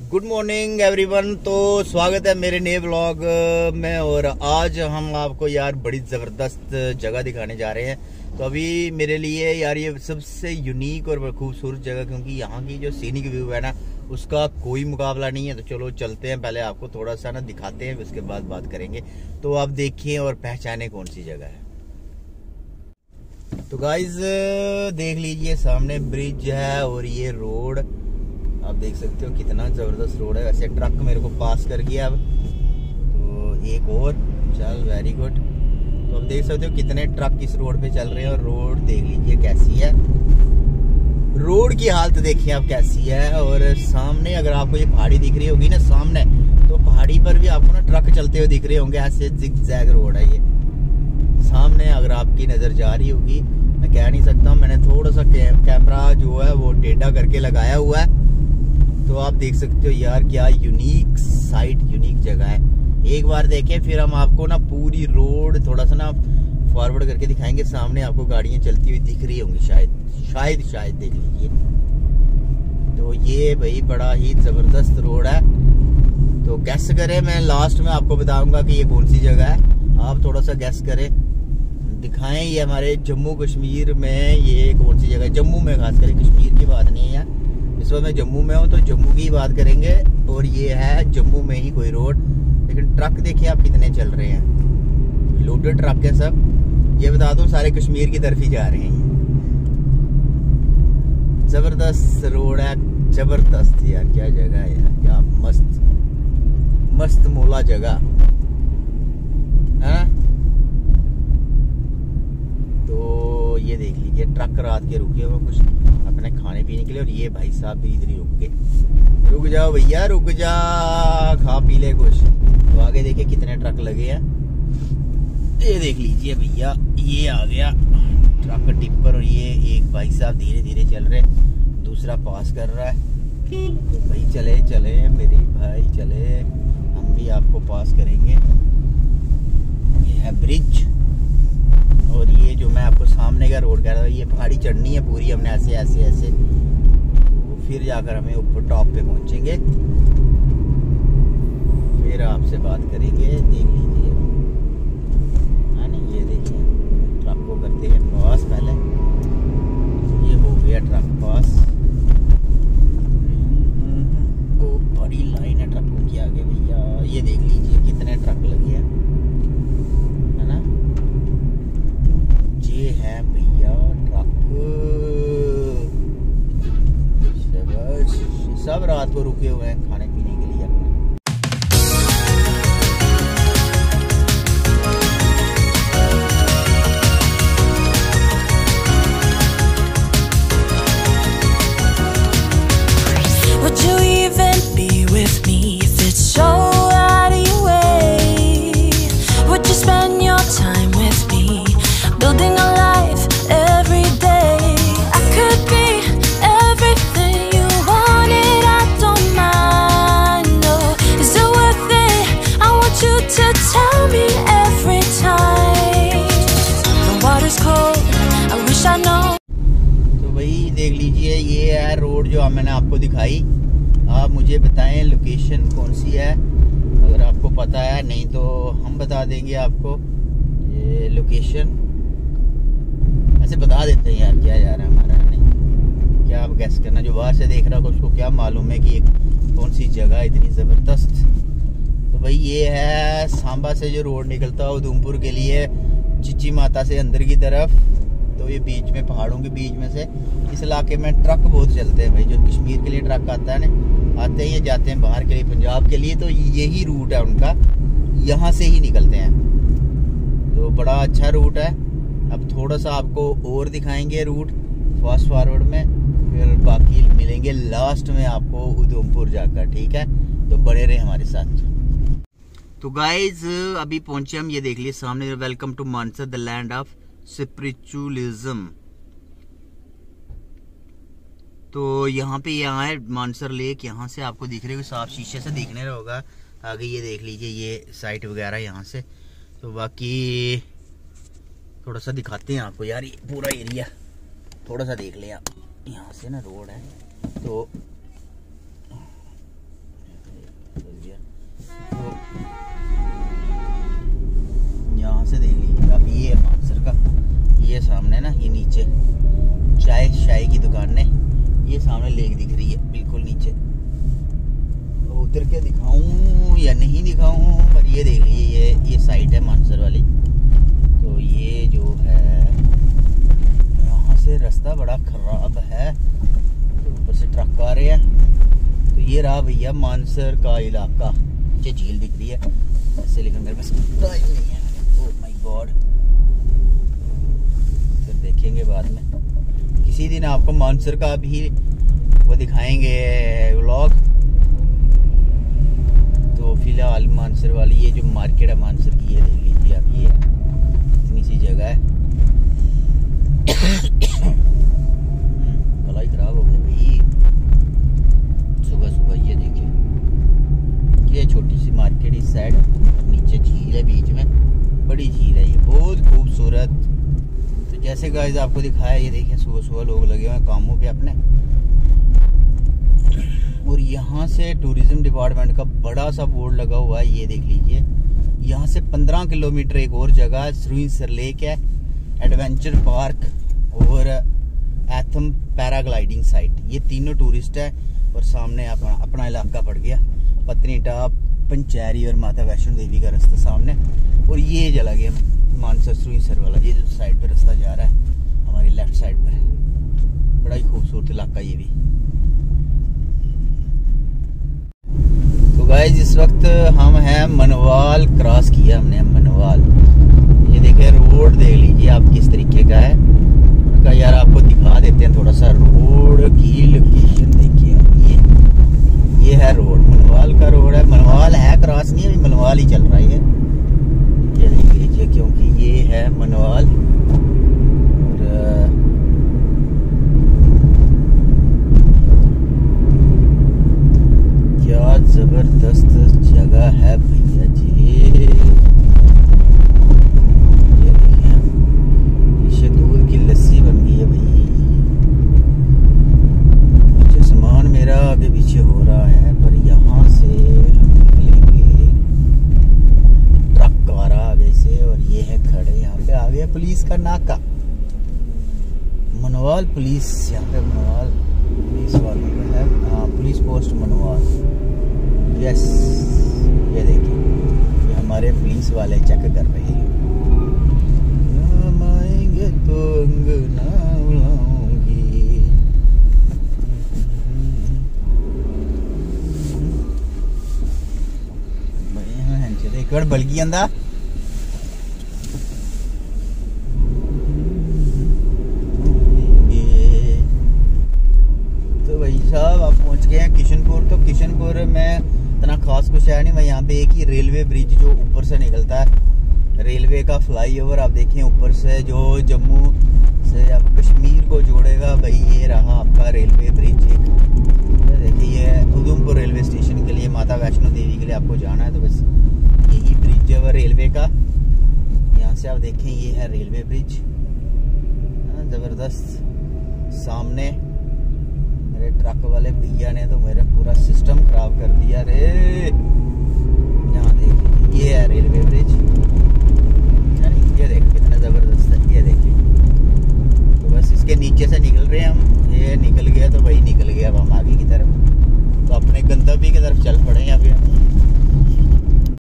Good morning everyone. तो स्वागत है मेरे नए व्लॉग में। और आज हम आपको यार बड़ी ज़बरदस्त जगह दिखाने जा रहे हैं। तो अभी मेरे लिए यार ये सबसे यूनिक और खूबसूरत जगह, क्योंकि यहाँ की जो सीनिक व्यू है ना उसका कोई मुकाबला नहीं है। तो चलो चलते हैं, पहले आपको थोड़ा सा ना दिखाते हैं, उसके बाद बात करेंगे। तो आप देखिए और पहचाने कौन सी जगह है। तो गाइज देख लीजिए, सामने ब्रिज है और ये रोड आप देख सकते हो कितना ज़बरदस्त रोड है। वैसे ट्रक मेरे को पास कर गया अब, तो एक और चल, वेरी गुड। तो अब देख सकते हो कितने ट्रक इस रोड पे चल रहे हैं और रोड देख लीजिए कैसी है। रोड की हालत देखिए आप कैसी है। और सामने अगर आपको ये पहाड़ी दिख रही होगी ना सामने, तो पहाड़ी पर भी आपको ना ट्रक चलते हुए दिख रहे होंगे। ऐसे जिग-जैग रोड है ये। सामने अगर आपकी नज़र जा रही होगी, मैं कह नहीं सकता, मैंने थोड़ा सा कैमरा जो है वो टेढ़ा करके लगाया हुआ है, तो आप देख सकते हो यार क्या यूनिक साइट, यूनिक जगह है। एक बार देखें, फिर हम आपको ना पूरी रोड थोड़ा सा ना फॉरवर्ड करके दिखाएंगे। सामने आपको गाड़ियां चलती हुई दिख रही होंगी, शायद देख लीजिए। तो ये भाई बड़ा ही जबरदस्त रोड है। तो गैस करें, मैं लास्ट में आपको बताऊंगा कि ये कौन सी जगह है। आप थोड़ा सा गैस करें, दिखाएं। ये हमारे जम्मू कश्मीर में ये कौन सी जगह है। जम्मू में, खास करके कश्मीर की बात नहीं है। इस वक्त मैं जम्मू में हूँ तो जम्मू की बात करेंगे। और ये है जम्मू में ही कोई रोड, लेकिन ट्रक देखिए आप कितने चल रहे हैं। लोडेड ट्रक है सब। ये बता दूं सारे कश्मीर की तरफ ही जा रहे हैं। जबरदस्त रोड है, जबरदस्त यार। क्या जगह है यार, क्या मस्त मोला जगह है। तो ये देख लीजिए, ट्रक रात के रुके हुए कुछ अपने खाने पीने के लिए। और ये भाई साहब भी इधर ही रुक गए। रुक जाओ भैया, रुक जा, खा पी ले कुछ। तो आगे देखिए कितने ट्रक लगे हैं। ये देख लीजिए भैया, ये आ गया ट्रक टिप्पर। और ये एक भाई साहब धीरे धीरे चल रहे, दूसरा पास कर रहा है। तो भाई चले मेरे भाई चले, हम भी आपको पास करेंगे। ये है ब्रिज। और ये जो मैं आपको सामने का रोड कह रहा था, ये पहाड़ी चढ़नी है पूरी हमने, ऐसे तो फिर जाकर हमें ऊपर टॉप पे पहुंचेंगे, फिर आपसे बात करेंगे। देख लीजिए है ना, ये देखिए ट्रक को करते हैं पास पहले। ये हो गया ट्रक पास। वो बड़ी लाइन है ट्रकों की आगे भैया। ये देख लीजिए कितने ट्रक लगे हैं, है ना। ये है भैया ट्रक, सब रात को रुके हुए हैं खाने पीने के लिए अपने। Would you even be with me if it's so out of your way? Would you spend your time with me, building a life every day? I could be everything you wanted, I don't mind, no. Is it worth it? I want you to tell me every time. The water's cold, I wish I know. तो भाई देख लीजिए, ये है road जो मैंने आपको दिखाई। आप मुझे बताएं लोकेशन कौन सी है, अगर आपको पता है। नहीं तो हम बता देंगे आपको ये लोकेशन। ऐसे बता देते हैं यार, क्या जा रहा है हमारा, नहीं क्या आप गैस करना। जो बाहर से देख रहा होगा उसको क्या मालूम है कि ये कौन सी जगह इतनी ज़बरदस्त। तो भाई ये है सांबा से जो रोड निकलता है उधमपुर के लिए, चिची माता से अंदर की तरफ। तो ये बीच में, पहाड़ों के बीच में से इस इलाके में ट्रक बहुत चलते हैं भाई। जो कश्मीर के लिए ट्रक आता है ना, आते ही जाते हैं बाहर के लिए, पंजाब के लिए। तो यही रूट है उनका, यहाँ से ही निकलते हैं। तो बड़ा अच्छा रूट है। अब थोड़ा सा आपको और दिखाएंगे रूट फास्ट फॉरवर्ड में, फिर बाकी मिलेंगे लास्ट में आपको उधमपुर जाकर, ठीक है। तो बने रहे हमारे साथ। तो गाइज अभी पहुंचे हम, ये देख लिए सामने, welcome to Mansar the land of spiritualism. तो यहाँ पे यहाँ है मानसर लेक, यहाँ से आपको दिख रहे हो, साफ शीशे से दिखने रहा होगा। आगे ये देख लीजिए, ये साइट वगैरह यहाँ से। तो बाकी थोड़ा सा दिखाते हैं आपको यार, ये पूरा एरिया थोड़ा सा देख लें आप। यहाँ से ना रोड है, तो दुकानें। ये सामने लेक दिख रही है बिल्कुल नीचे, उतर के दिखाऊं या नहीं दिखाऊं, पर ये देख लीजिए ये साइट है मानसर वाली। तो ये जो है यहाँ से रास्ता बड़ा खराब है, तो ऊपर से ट्रक आ रहे हैं। तो ये रहा भैया मानसर का इलाका, नीचे झील दिख रही है ऐसे, लेकिन मेरे पास टाइम नहीं है। ओह माय गॉड, फिर देखेंगे बाद में किसी दिन, आपको मानसर का भी वो दिखाएंगे व्लॉग। तो फिलहाल मानसर वाली ये जो मार्केट है मानसर की, ये देख लीजिए आप, ये इतनी सी जगह है। गला ही खराब हो गया भाई सुबह सुबह। ये देखिए ये छोटी सी मार्केट इस साइड, नीचे झील है बीच में, बड़ी झील है ये, बहुत खूबसूरत। तो जैसे गाइस आपको दिखाया, ये देखिए सुबह सुबह लोग लगे हुए हैं कामों पे अपने। और यहाँ से टूरिज्म डिपार्टमेंट का बड़ा सा बोर्ड लगा हुआ है, ये देख लीजिए। यहाँ से 15 किलोमीटर एक और जगह सरुईंसर लेक है, एडवेंचर पार्क और एथम पैराग्लाइडिंग साइट। ये तीनों टूरिस्ट है। और सामने अपना इलाका पड़ गया, पत्नीटाप, पंचैरी और माता वैष्णो देवी का रास्ता सामने। और ये चला गया मानसर सरुईंसर वाला, ये जो साइड पे रास्ता जा रहा है हमारी लेफ्ट साइड पर। बड़ा ही खूबसूरत इलाका ये भी। तो गाइस इस वक्त हम हैं मनवाल, क्रॉस किया हमने मनवाल। ये देखिए रोड देख लीजिए आप किस तरीके का है। उनका यार आपको दिखा देते हैं थोड़ा सा रोड की लोकेशन। देखिए ये है रोड, मनवाल का रोड है। मनवाल है, क्रॉस नहीं है, मनवाल ही चल रहा है ये देख लीजिए, क्योंकि ये है मनवाल। और क्या जबरदस्त जगह है भैया जी। ये देखिए पीछे दूध की लस्सी बन गई है भाई। पीछे सामान मेरा आगे पीछे हो रहा है, पर यहाँ से हम निकलेंगे। ट्रक आ रहा आगे से, और ये है खड़े यहाँ पे। आगे पुलिस का नाका, मनवाल पुलिस, यहाँ पे मनवाल पुलिस वालों का है। हाँ, पुलिस पोस्ट मनवाल। यस, ये देखिए ये हमारे पुलिस वाले चेक कर रहे हैं। नाम आएंगे तो अंगना उड़ाऊंगी। एक बार बल्कि अंदा साहब आप पहुंच गए हैं किशनपुर। तो किशनपुर में इतना खास कुछ है नहीं, मैं यहाँ पे एक ही रेलवे ब्रिज जो ऊपर से निकलता है, रेलवे का फ्लाईओवर आप देखें ऊपर से, जो जम्मू से अब कश्मीर को जोड़ेगा भाई। ये रहा आपका रेलवे ब्रिज। एक देखिए ये उधमपुर रेलवे स्टेशन के लिए, माता वैष्णो देवी के लिए आपको जाना है तो बस यही ब्रिज है रेलवे का। यहाँ से आप देखें ये है रेलवे ब्रिज, जबरदस्त। सामने मेरे ट्रक वाले भैया ने तो मेरा पूरा